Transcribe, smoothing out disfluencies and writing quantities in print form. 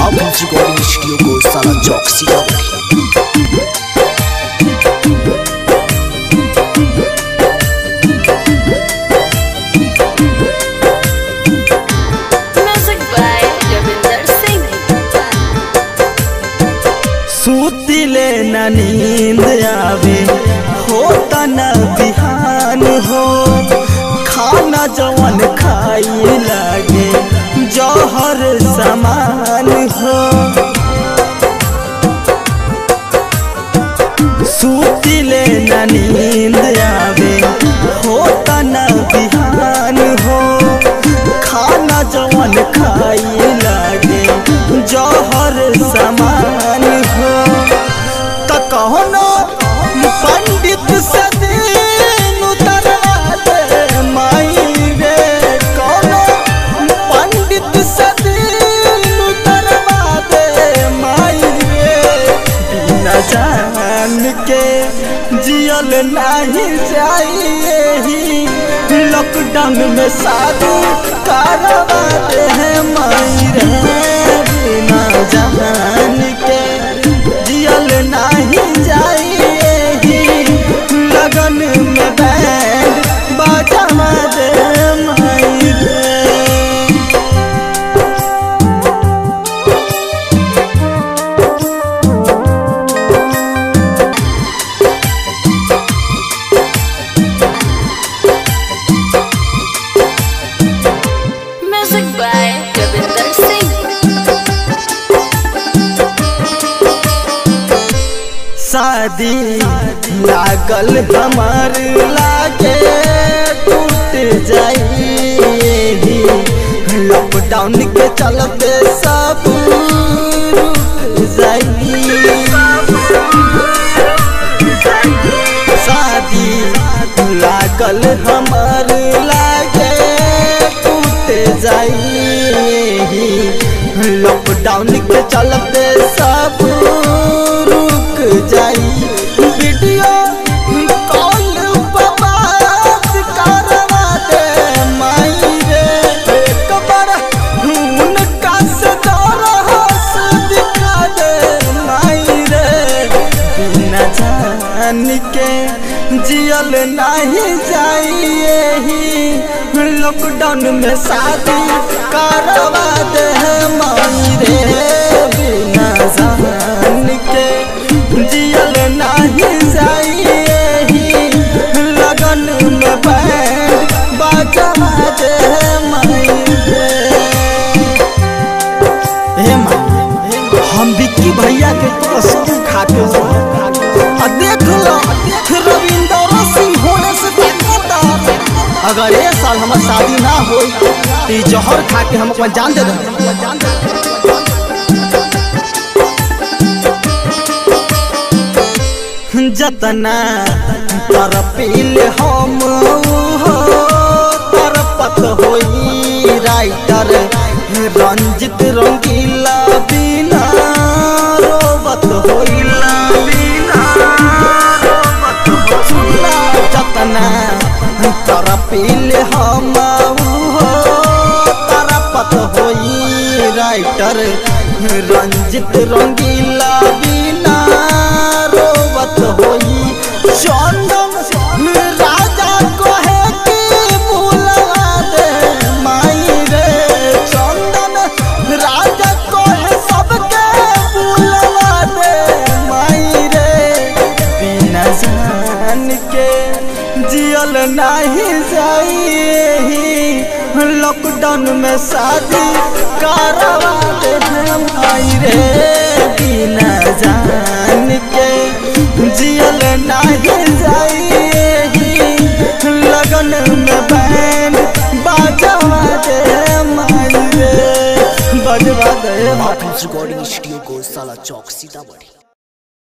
Recording studio को साला चौक सीतामढ़ी। सूतिले न नींद आवे होता न बिहान हो, खाना जवन खाई लागे जहर समान हो। सूतिले न नींद आवे होता न बिहान हो, खाना जवन खाई लागे जहर समान हो। त कहोनो पंडित से दिन उतरवा दे माई रे, कहोनो पंडित से दिन उतरवा दे माई रे। बिना जान के जियल नहीं चाहिए, लॉकडाउन में शादी करवा दे माई रे। बिना जान के जियल नहीं जाइए, लगन में बैंड बजा दे माई रे। शादी लागल हमार लागे टूट जाई, लॉकडाउन के चलते सब रुक जाई। शादी लागल हमार लागे टूट जाई, लॉकडाउन के चलते सब जाई। वीडियो कॉल पर बात करवा दे माई रे, एक बार उनका से हंस दिखा दे माई रे। बिना जान के जियल नहीं जाइए, लॉकडाउन में शादी करवा दे माई रे। बिना जान के जियल नहीं जाइए, लगन में बैंड बजा दे माई रे। हे माई, हम विक्की भैया के कसम खाते हो, देख लो रविंदर सिंह होने से देखता। अगर ये साल हमार शादी ना हो तो जहर खा के हम अपन जान दे दे। जतना तरपील हम तरपत होई, राइटर रंजित रंगीला बिना रोबत होइला। जतना तरपील हम तरपत होई, राइटर रंजित रंगीला बिना रोबत होई। चंदन राजा कहे कि भूलवा दे माई रे, चंदन राजा कहे सबके भूलवा दे माई रे। बिना जान के जियल नहीं जाइए, लॉकडाउन में शादी करवा दे माई रे। बिना जान के जियल नहीं जाइए, लगन में बैंड बजवा दे माई रे। बजवा दे रिकॉर्डिंग स्टूडियो को साला चौक सीतामढ़ी।